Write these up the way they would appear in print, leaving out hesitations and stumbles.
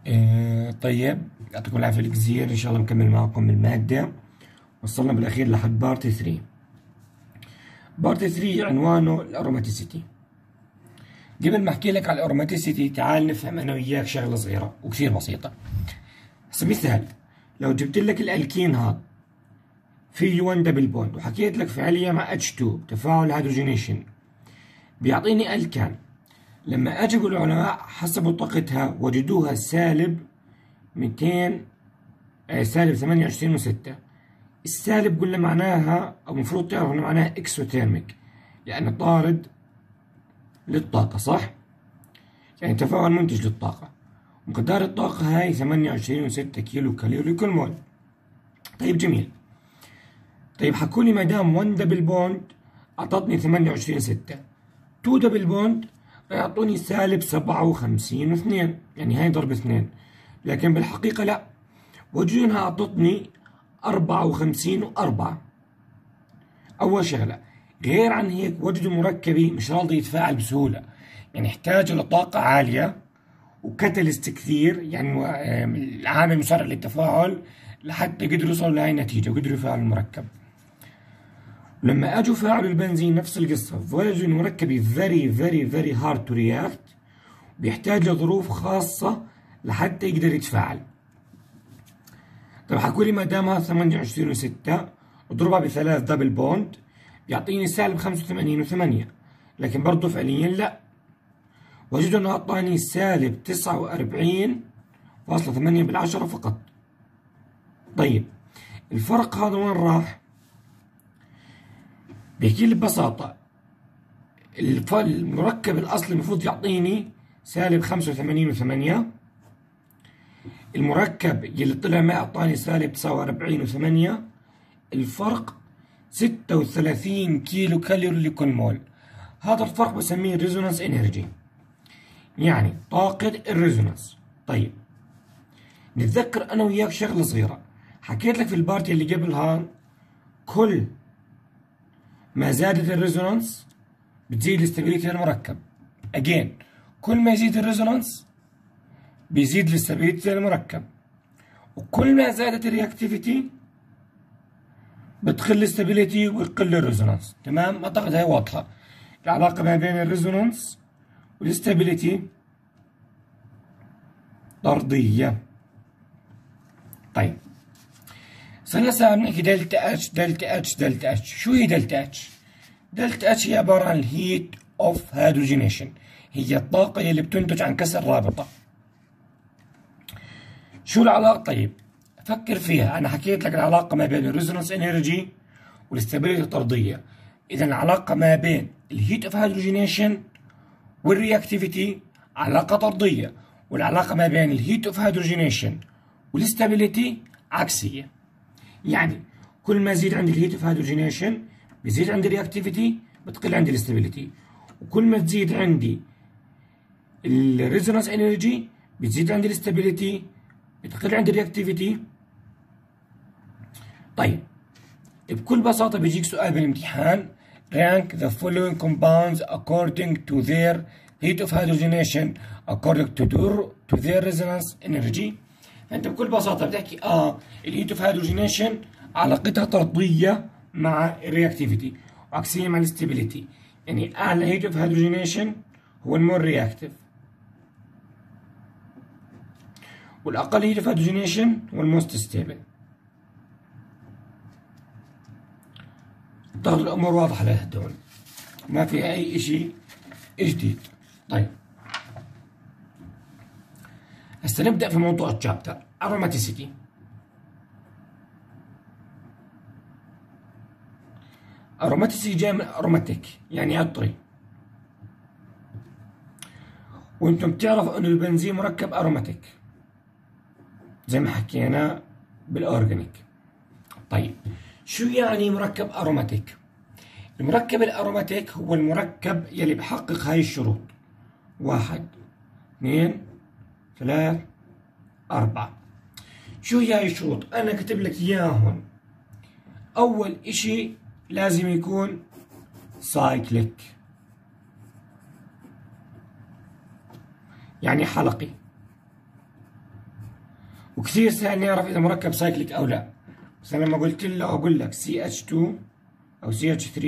طيب، يعطيكم العافية الكثير. إن شاء الله نكمل معكم المادة. وصلنا بالأخير لحد بارت 3. بارت 3 عنوانه الأروماتيسيتي. قبل ما أحكي لك على الأروماتيسيتي، تعال نفهم أنا وياك شغلة صغيرة وكثير بسيطة. هسه مثال، لو جبت لك الألكين هذا فيه 1 دبل بوند وحكيت لك فعليا مع H2 تفاعل هيدروجينيشن بيعطيني ألكان. لما أجوا العلماء حسبوا طاقتها وجدوها سالب 200 سالب 28.6. السالب قلنا معناها أو المفروض تعرف إنه معناها إكسوثيرميك، يعني طارد للطاقة، صح؟ يعني تفاعل منتج للطاقة. مقدار الطاقة هاي 28.6 كيلو كالوري كل مول. طيب جميل. طيب حكولي ما دام 1 دبل بوند أعطتني 28.6، 2 دبل بوند يعطوني سالب 57.2، يعني هاي ضرب 2، لكن بالحقيقة لا، وجدوا إنها أعطتني 54.4. أول شغلة، غير عن هيك وجدوا مركبي مش راضي يتفاعل بسهولة، يعني يحتاج لطاقة عالية وكتلست كثير، يعني العامل مسرع للتفاعل لحتى قدروا يوصلوا لهي النتيجة وقدروا يفاعلوا المركب. لما اجوا فاعلوا البنزين نفس القصة، وجدوا إنه مركبي very hard to react، بيحتاج لظروف خاصة لحتى يقدر يتفاعل. طيب حكولي ما دام هذا 28.6 اضربها ب3 دبل بوند بيعطيني سالب 85.8، لكن برضه فعليا لا، وجدوا انه اعطاني سالب 49.8 فقط. طيب الفرق هذا وين راح؟ بيحكي لي ببساطة المركب الأصلي المفروض يعطيني سالب 85.8، المركب اللي طلع معي أعطاني سالب 49.8، الفرق 36 كيلو كالوري لكل مول. هذا الفرق بسميه ريزونانس انرجي، يعني طاقة الريزونانس. طيب نتذكر أنا وياك شغلة صغيرة، حكيت لك في البارتي اللي قبلها، كل ما زادت الريزونانس بتزيد الاستابيليتي للمركب. أجين، كل ما يزيد الريزونانس بيزيد الاستابيليتي للمركب، وكل ما زادت الرياكتيفيتي بتقل الاستابيليتي ويقل الريزونانس. تمام؟ أعتقد هي واضحة العلاقة ما بين الريزونانس والاستابيليتي طردية. طيب صرنا ساعة بنحكي دلتا اتش دلتا اتش دلتا اتش. شو هي دلتا اتش؟ دلتا اتش هي عبارة عن الهيت اوف هيدروجينيشن، هي الطاقة اللي بتنتج عن كسر رابطة. شو العلاقة؟ طيب فكر فيها، أنا حكيت لك العلاقة ما بين الريزونانس انرجي والاستابيليتي الطردية. إذا العلاقة ما بين الهيت اوف هيدروجينيشن والرياكتيفيتي علاقة طردية، والعلاقة ما بين الهيت اوف هيدروجينيشن والاستابيليتي عكسية. يعني كل ما يزيد عندي الهيت اوف هيدروجينيشن بيزيد عندي الرياكتيفيتي، بتقل عندي الاستابيليتي، وكل ما تزيد عندي الريزونانس انرجي بتزيد عندي الاستابيليتي، بتقل عندي الرياكتيفيتي. طيب بكل بساطة بيجيك سؤال بالامتحان، rank the following compounds according to their heat of hydrogenation according to their resonance energy. فأنت بكل بساطة بتحكي الهيت اوف هيدروجينيشن علاقتها طردية مع الرياكتيفيتي وعكسية مع الاستابيليتي، يعني أعلى هيت اوف هيدروجينيشن هو المور رياكتيف، والأقل هيت اوف هيدروجينيشن هو الموست ستيبل. أعتقد الأمور واضحة لهدول، ما فيها أي إشي جديد. طيب هسه نبدأ في موضوع الشابتر أروماتيسيتي. أروماتيسيتي جاي من أروماتيك يعني عطري، وأنتم بتعرفوا إنه البنزين مركب أروماتيك زي ما حكينا بالأورجانيك. طيب شو يعني مركب أروماتيك؟ المركب الأروماتيك هو المركب يلي بحقق هاي الشروط: 1 2 3 4. شو هي هاي الشروط؟ أنا كتب لك إياها هون. أول إشي لازم يكون سايكليك، يعني حلقي. وكثير سهل نعرف إذا مركب سايكليك أو لا. مثلا لما قلت له أقول لك CH2 أو CH3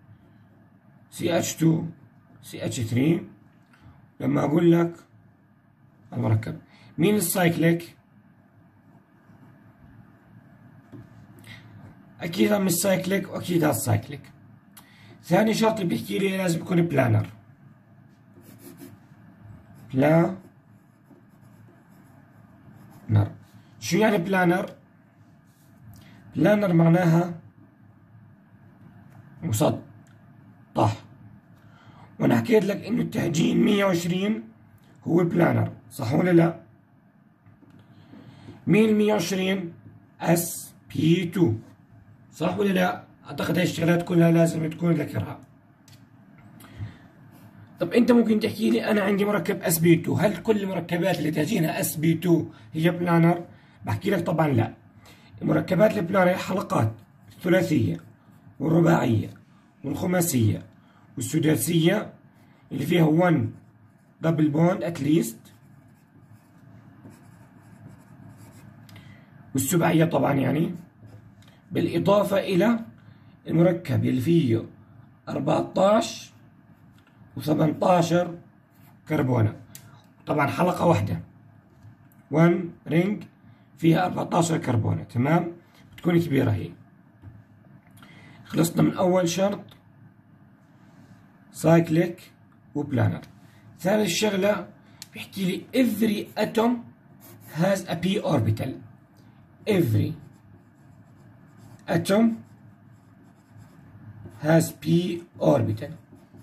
CH2 CH3، لما أقول لك المركب مين السايكليك؟ أكيد مش سايكليك وأكيد هذا السايكليك. ثاني شرط بيحكي لي لازم يكون بلانر. بلانر شو يعني بلانر؟ بلانر معناها مسطح، وانا حكيت لك انه التهجين 120 هو بلانر، صح ولا لا؟ مين 120؟ SP2، صح ولا لا؟ اعتقد هاي الشغلات كلها لازم تكون ذاكرها. طب انت ممكن تحكي لي انا عندي مركب SP2، هل كل المركبات اللي تهجينها SP2 هي بلانر؟ بحكي لك طبعا لا. مركبات البلانر حلقات الثلاثية والرباعية والخماسية والسداسية اللي فيها 1 دبل بوند اتليست، والسباعية طبعا يعني، بالإضافة إلى المركب اللي فيه 14 و18 كربونة. طبعا حلقة واحدة 1 رينج فيها 14 كربونة، تمام؟ بتكون كبيرة هي. خلصنا من أول شرط سايكليك وبلانر. ثالث شغلة بيحكي لي every atom has a p orbital. every atom has p orbital.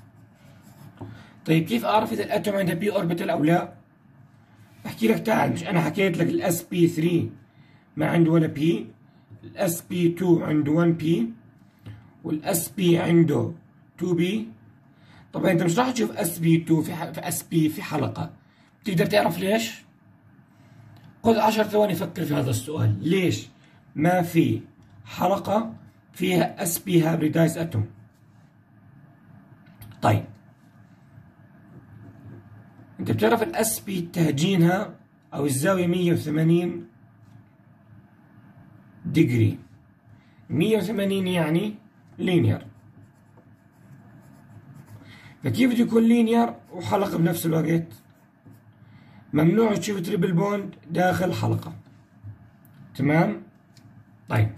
طيب كيف أعرف إذا الأتوم عندها p orbital أو لا؟ بحكي لك تعال، مش أنا حكيت لك ال sp3 ما عنده ولا p، ال sp2 عنده 1p، وال sp عنده 2p. طبعا انت مش راح تشوف sp2 في sp في حلقة. بتقدر تعرف ليش؟ خذ 10 ثواني فكر في هذا السؤال، ليش ما في حلقة فيها sp hybridized atom؟ طيب انت بتعرف ال sp تهجينها او الزاوية 180 ديجري، 180 يعني لينير، فكيف بده يكون لينير وحلقة بنفس الوقت؟ ممنوع تشوف تريبل بوند داخل حلقة، تمام؟ طيب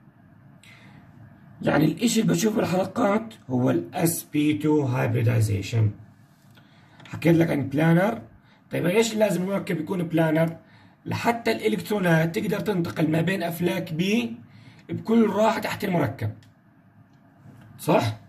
يعني الاشي اللي بشوفه بالحلقات هو ال sp2 hybridization. حكيت لك عن بلانر. طيب ليش لازم المركب يكون بلانر؟ لحتى الالكترونات تقدر تنتقل ما بين افلاك بي بكل راحة تحت المركب، صح؟